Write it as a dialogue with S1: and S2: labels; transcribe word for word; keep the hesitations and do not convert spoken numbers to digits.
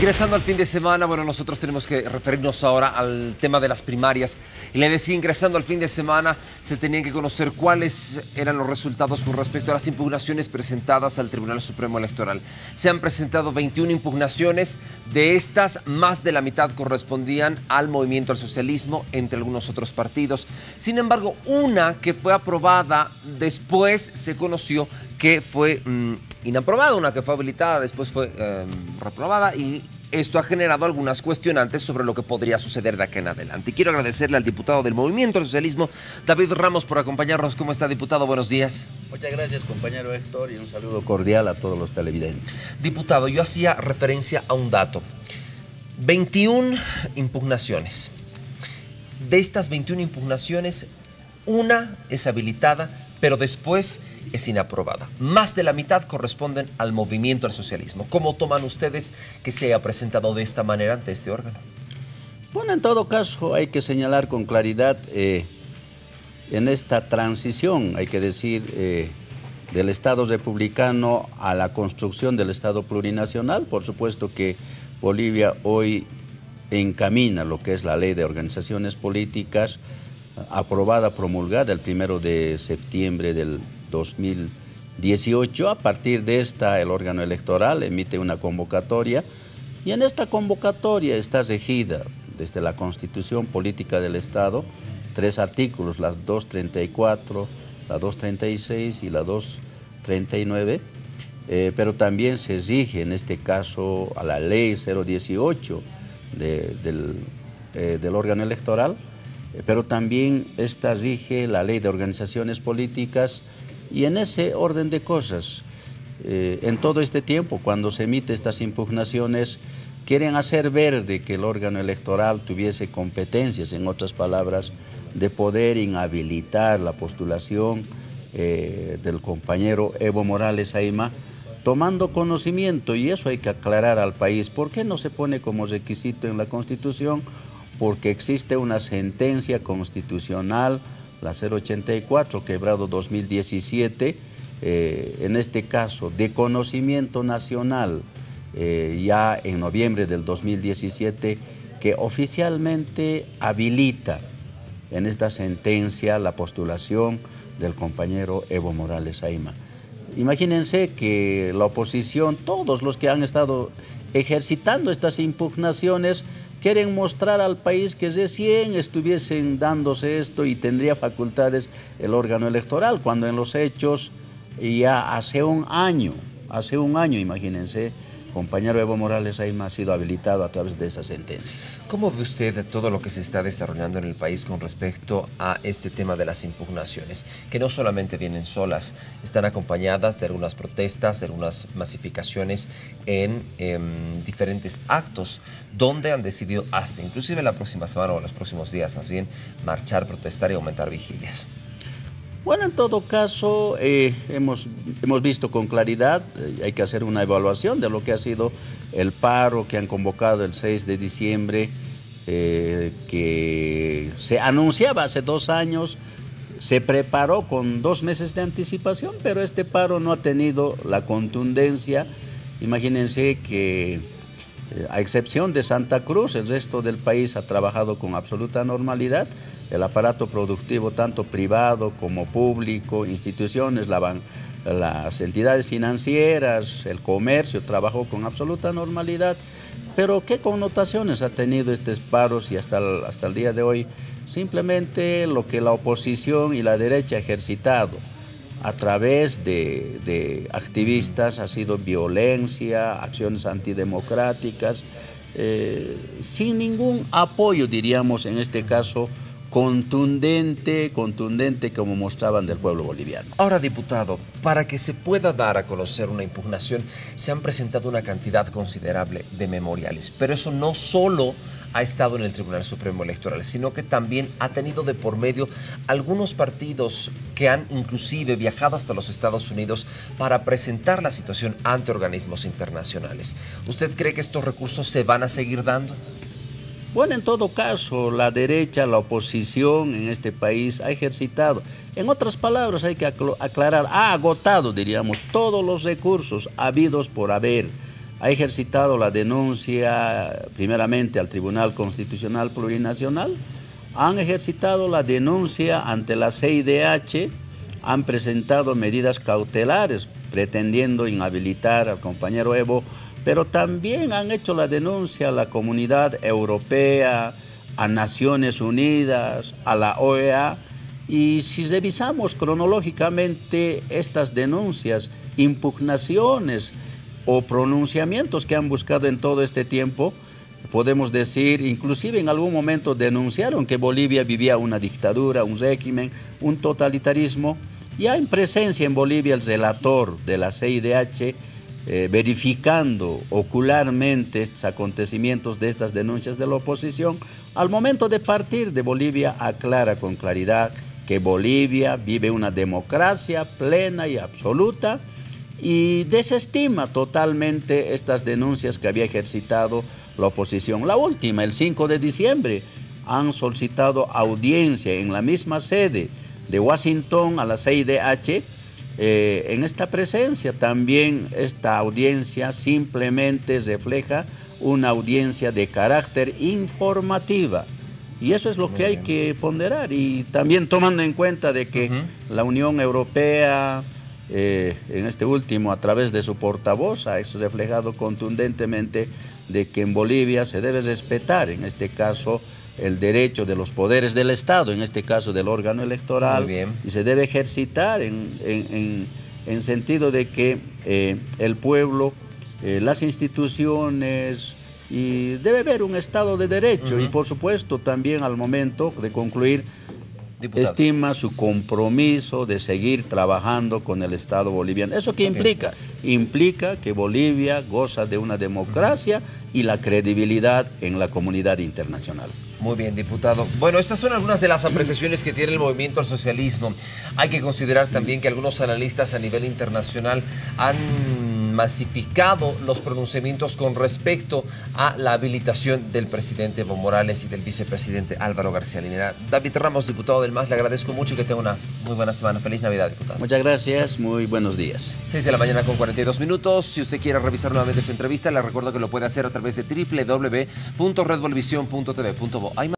S1: Ingresando al fin de semana, bueno, nosotros tenemos que referirnos ahora al tema de las primarias. Y le decía, ingresando al fin de semana, se tenían que conocer cuáles eran los resultados con respecto a las impugnaciones presentadas al Tribunal Supremo Electoral. Se han presentado veintiuna impugnaciones, de estas, más de la mitad correspondían al Movimiento al Socialismo, entre algunos otros partidos. Sin embargo, una que fue aprobada después se conoció que fue mmm, inaprobada, una que fue habilitada, después fue eh, reprobada, y esto ha generado algunas cuestionantes sobre lo que podría suceder de aquí en adelante. Y quiero agradecerle al diputado del Movimiento al Socialismo, David Ramos, por acompañarnos. ¿Cómo está, diputado? Buenos días.
S2: Muchas gracias, compañero Héctor, y un saludo cordial a todos los televidentes.
S1: Diputado, yo hacía referencia a un dato. veintiuna impugnaciones. De estas veintiuna impugnaciones, una es habilitada, pero después es inaprobada. Más de la mitad corresponden al Movimiento al Socialismo. ¿Cómo toman ustedes que se haya presentado de esta manera ante este órgano?
S2: Bueno, en todo caso hay que señalar con claridad eh, en esta transición, hay que decir, eh, del Estado republicano a la construcción del Estado plurinacional. Por supuesto que Bolivia hoy encamina lo que es la Ley de Organizaciones Políticas, aprobada, promulgada el primero de septiembre del dos mil dieciocho. A partir de esta, el órgano electoral emite una convocatoria, y en esta convocatoria está regida desde la Constitución Política del Estado, tres artículos, la doscientos treinta y cuatro, la doscientos treinta y seis y la doscientos treinta y nueve, eh, pero también se rige en este caso a la ley cero dieciocho de, del, eh, del órgano electoral, pero también esta rige la Ley de Organizaciones Políticas. Y en ese orden de cosas, eh, en todo este tiempo, cuando se emiten estas impugnaciones, quieren hacer ver de que el órgano electoral tuviese competencias, en otras palabras, de poder inhabilitar la postulación eh, del compañero Evo Morales Ayma, tomando conocimiento, y eso hay que aclarar al país. ¿Por qué no se pone como requisito en la Constitución? Porque existe una sentencia constitucional, la cero ochenta y cuatro, quebrado dos mil diecisiete, eh, en este caso de conocimiento nacional, eh, ya en noviembre del dos mil diecisiete, que oficialmente habilita en esta sentencia la postulación del compañero Evo Morales Ayma. Imagínense que la oposición, todos los que han estado ejercitando estas impugnaciones, quieren mostrar al país que recién estuviesen dándose esto y tendría facultades el órgano electoral, cuando en los hechos ya hace un año, hace un año, imagínense, compañero Evo Morales Ayma ha sido habilitado a través de esa sentencia.
S1: ¿Cómo ve usted todo lo que se está desarrollando en el país con respecto a este tema de las impugnaciones? Que no solamente vienen solas, están acompañadas de algunas protestas, de algunas masificaciones en eh, diferentes actos, donde han decidido hasta inclusive la próxima semana o los próximos días más bien, marchar, protestar y aumentar vigilias.
S2: Bueno, en todo caso, eh, hemos, hemos visto con claridad, eh, hay que hacer una evaluación de lo que ha sido el paro que han convocado el seis de diciembre, eh, que se anunciaba hace dos años, se preparó con dos meses de anticipación, pero este paro no ha tenido la contundencia. Imagínense que, eh, a excepción de Santa Cruz, el resto del país ha trabajado con absoluta normalidad. El aparato productivo, tanto privado como público, instituciones, la ban las entidades financieras, el comercio, trabajó con absoluta normalidad. Pero ¿qué connotaciones ha tenido estos paros? Y hasta el, hasta el día de hoy, simplemente lo que la oposición y la derecha ha ejercitado a través de, de activistas ha sido violencia, acciones antidemocráticas, eh, sin ningún apoyo, diríamos, en este caso, contundente, contundente como mostraban del pueblo boliviano.
S1: Ahora, diputado, para que se pueda dar a conocer una impugnación, se han presentado una cantidad considerable de memoriales, pero eso no solo ha estado en el Tribunal Supremo Electoral, sino que también ha tenido de por medio algunos partidos que han inclusive viajado hasta los Estados Unidos para presentar la situación ante organismos internacionales. ¿Usted cree que estos recursos se van a seguir dando?
S2: Bueno, en todo caso, la derecha, la oposición en este país ha ejercitado, en otras palabras hay que aclarar, ha agotado, diríamos, todos los recursos habidos por haber ha ejercitado la denuncia primeramente al Tribunal Constitucional Plurinacional, han ejercitado la denuncia ante la C I D H, han presentado medidas cautelares pretendiendo inhabilitar al compañero Evo, pero también han hecho la denuncia a la Comunidad Europea, a Naciones Unidas, a la O E A, y si revisamos cronológicamente estas denuncias, impugnaciones o pronunciamientos que han buscado en todo este tiempo, podemos decir, inclusive en algún momento denunciaron que Bolivia vivía una dictadura, un régimen, un totalitarismo. Ya en presencia en Bolivia el relator de la C I D H, eh, verificando ocularmente estos acontecimientos de estas denuncias de la oposición, al momento de partir de Bolivia aclara con claridad que Bolivia vive una democracia plena y absoluta y desestima totalmente estas denuncias que había ejercitado la oposición. La última, el cinco de diciembre, han solicitado audiencia en la misma sede de Washington a la C I D H. Eh, en esta presencia también esta audiencia simplemente refleja una audiencia de carácter informativa. Y eso es lo Muy que bien. hay que ponderar, y también tomando en cuenta de que uh-huh. la Unión Europea, eh, en este último, a través de su portavoz, ha reflejado contundentemente de que en Bolivia se debe respetar, en este caso, el derecho de los poderes del Estado, en este caso del órgano electoral, y se debe ejercitar en, en, en, en sentido de que eh, el pueblo, eh, las instituciones, y debe haber un Estado de Derecho. Uh-huh. Y por supuesto también al momento de concluir, Diputado. estima su compromiso de seguir trabajando con el Estado boliviano. ¿Eso qué implica? Okay. Implica que Bolivia goza de una democracia uh-huh. y la credibilidad en la comunidad internacional.
S1: Muy bien, diputado. Bueno, estas son algunas de las apreciaciones que tiene el movimiento al socialismo. Hay que considerar también que algunos analistas a nivel internacional han masificado los pronunciamientos con respecto a la habilitación del presidente Evo Morales y del vicepresidente Álvaro García Linera. David Ramos, diputado del M A S, le agradezco mucho y que tenga una muy buena semana. Feliz Navidad, diputado.
S2: Muchas gracias, muy buenos días.
S1: seis de la mañana con cuarenta y dos minutos. Si usted quiere revisar nuevamente esta entrevista, le recuerdo que lo puede hacer a través de doble u doble u doble u punto red bolivisión punto t v punto bo.